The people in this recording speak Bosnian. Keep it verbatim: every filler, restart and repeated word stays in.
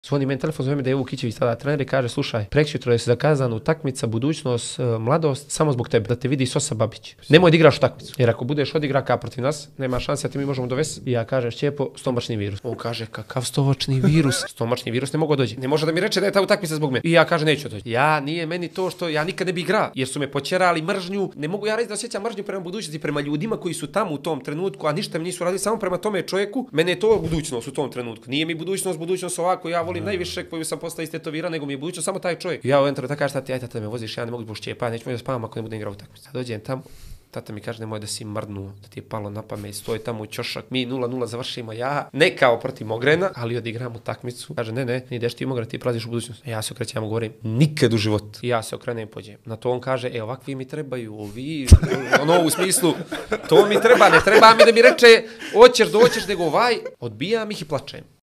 Zvoni meni telefon, zove mi da je Evo Kićević tada trener i kaže, slušaj, preksutra je zakazana utakmica, budućnost, mladost, samo zbog tebe, da te vidi Sosa Babić. Nemoj da igraš utakmicu, jer ako budeš odigra ka protiv nas, nema šanse da ti mi možemo dovesti. I ja kažem, Šćepo, stomačni virus. On kaže, kakav stomačni virus? Stomačni virus ne mogu doći. Ne može da mi reče da je ta utakmica zbog mene. I ja kažem, neću doći. Ja, nije meni to što ja nikad ne bi igrao, jer su me počerali mržnju. Ne mogu ja reći da osjećam mržnju prema budućnosti, prema ljudima koji su tamo u tom trenutku, a ništa mi nisu radili, samo prema tome čovjeku. Mene je to budućnost u tom trenutku. Nije mi budućnost, budućnost ovako, ja volim najviše koju sam postao istetoviran, nego mi je budućnost samo taj čovjek. Ja u entru tako kaže, tati, aj tata me voziš, ja ne mogu zbog Šćepa, neću moći da spavam ako ne budem igrao utakmicu. Dođem tamo, tata mi kaže, nemoj da si mrdnuo, da ti je palo na pamet, stoji tamo u ćošak, mi nula nula završimo, ja ne kao protiv Mogrena, ali odigram utakmicu. Kaže, ne, ne, ideš ti Mogra, ti prelaziš u budućnost. Ja se okrećem, govorim, nikad u životu. I ja se okrenem i pođem. Na to on kaže, e, ovakvi mi trebaju, ovi, ono u smislu, to mi treba, ne treba mi da mi reče, hoćeš, doćeš, nego ovaj, odbijam ih i plačem.